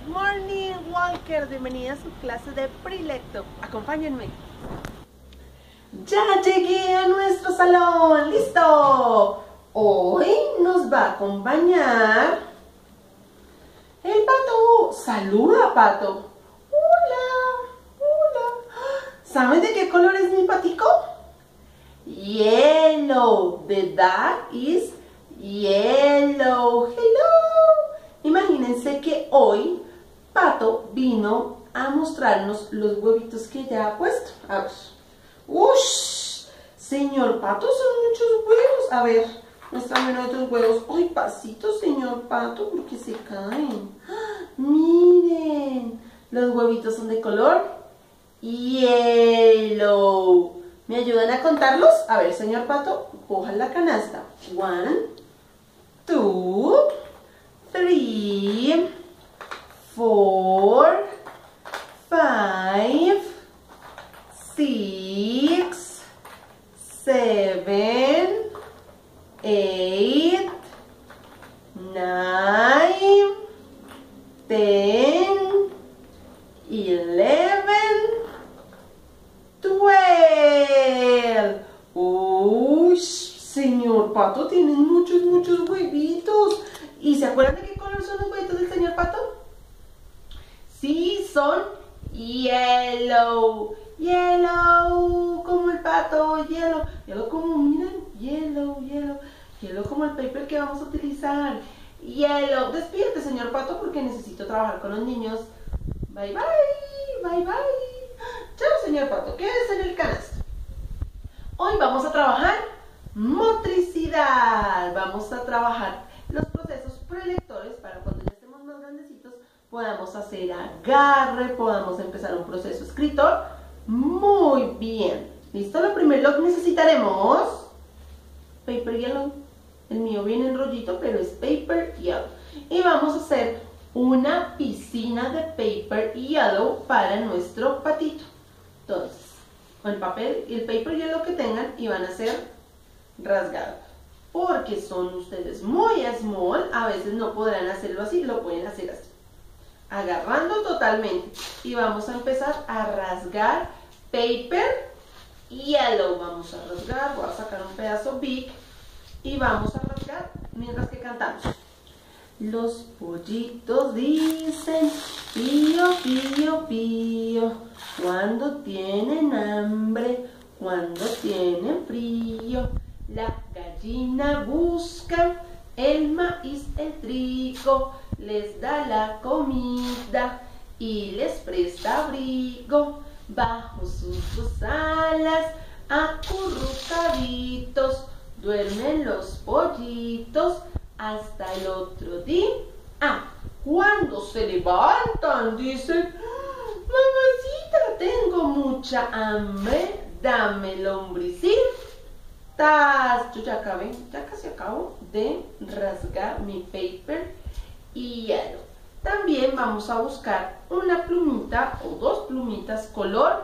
Morning Walker, bienvenida a su clase de Prelecto. Acompáñenme. Ya llegué a nuestro salón, ¡listo! Hoy nos va a acompañar el pato. Saluda, pato. Hola, hola. ¿Saben de qué color es mi patico? Yellow. The dog is yellow. Hello. Imagínense que hoy Pato vino a mostrarnos los huevitos que ya ha puesto. A ver. ¡Ush! Señor Pato, son muchos huevos. A ver, muéstrame otros huevos. ¡Ay, pasito, señor Pato! Porque se caen. ¡Ah! Miren, los huevitos son de color yellow. ¿Me ayudan a contarlos? A ver, señor Pato, cojan la canasta. 1, 2, 3, 4, 5, 6, 7, 8, 9, 10, 11, 12. Uy, señor Pato, tienen muchos huevitos. ¿Y se acuerdan de qué color son los huevitos del señor Pato? Sí, son yellow. Yellow, como el pato, yellow. Yellow como, miren, yellow. Yellow como el paper que vamos a utilizar. Yellow. Despídete, señor Pato, porque necesito trabajar con los niños. Bye, bye. Chao, señor Pato, quédese en el canasto. Hoy vamos a trabajar motricidad. Vamos a trabajar los procesos prelectores para cuando ya estemos más grandecitos podamos hacer agarre, podamos empezar un proceso escritor. Muy bien. ¿Listo? Lo primero que necesitaremos, paper yellow. El mío viene en rollito, pero es paper yellow. Y vamos a hacer una piscina de paper yellow para nuestro patito. Entonces, con el papel y el paper yellow que tengan y van a ser rasgados. Porque son ustedes muy small, a veces no podrán hacerlo así, lo pueden hacer así. Agarrando totalmente. Y vamos a empezar a rasgar paper yellow. Vamos a rasgar, voy a sacar un pedazo big y vamos a rasgar mientras que cantamos. Los pollitos dicen pío, pío, pío, cuando tienen hambre, cuando tienen frío. La gallina busca el maíz, el trigo, les da la comida y les presta abrigo. Bajo sus dos alas, acurrucaditos, duermen los pollitos hasta el otro día. Cuando se levantan dicen: mamacita, tengo mucha hambre, dame lombricín. Yo ya acabé, ya casi acabo de rasgar mi paper yellow. También vamos a buscar una plumita o dos plumitas color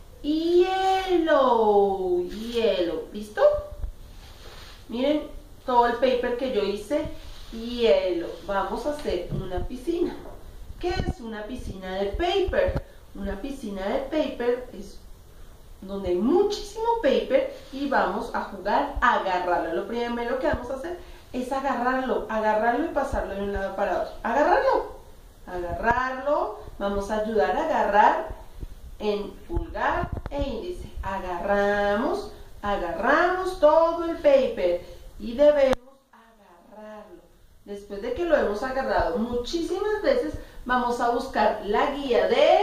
yellow. ¿Listo? Miren todo el paper que yo hice yellow. Vamos a hacer una piscina. ¿Qué es una piscina de paper? Una piscina de paper es donde hay muchísimo paper y vamos a jugar a agarrarlo. Lo primero que vamos a hacer es agarrarlo y pasarlo de un lado para otro. Agarrarlo, vamos a ayudar a agarrar en pulgar e índice. Agarramos todo el paper y debemos agarrarlo. Después de que lo hemos agarrado muchísimas veces, vamos a buscar la guía de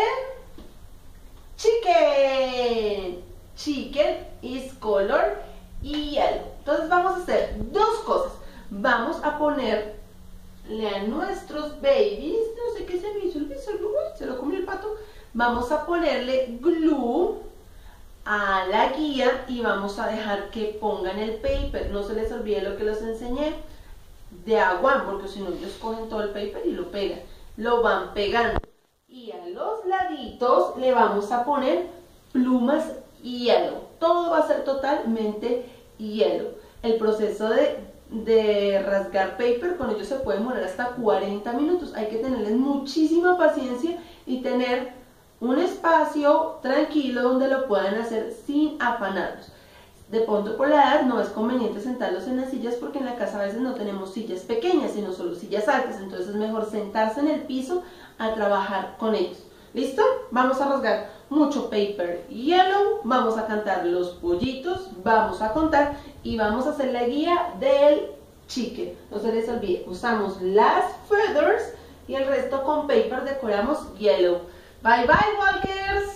Chicken is color yellow. Entonces vamos a hacer dos cosas. Vamos a ponerle a nuestros babies, no sé qué se me hizo el se lo comió el pato. Vamos a ponerle glue a la guía y vamos a dejar que pongan el paper. No se les olvide lo que les enseñé de agua, porque si no ellos cogen todo el paper y lo pegan. Lo van pegando. Y a los laditos le vamos a poner plumas yellow. Todo va a ser totalmente yellow. El proceso de de rasgar paper, con ellos se puede demorar hasta 40 minutos. Hay que tenerles muchísima paciencia y tener un espacio tranquilo donde lo puedan hacer sin afanarlos. De pronto por la edad no es conveniente sentarlos en las sillas porque en la casa a veces no tenemos sillas pequeñas, sino solo sillas altas, entonces es mejor sentarse en el piso a trabajar con ellos. ¿Listo? Vamos a rasgar mucho paper yellow, vamos a cantar los pollitos, vamos a contar y vamos a hacer la guía del chicken. No se les olvide, usamos las feathers y el resto con paper decoramos yellow. Bye bye, walkers.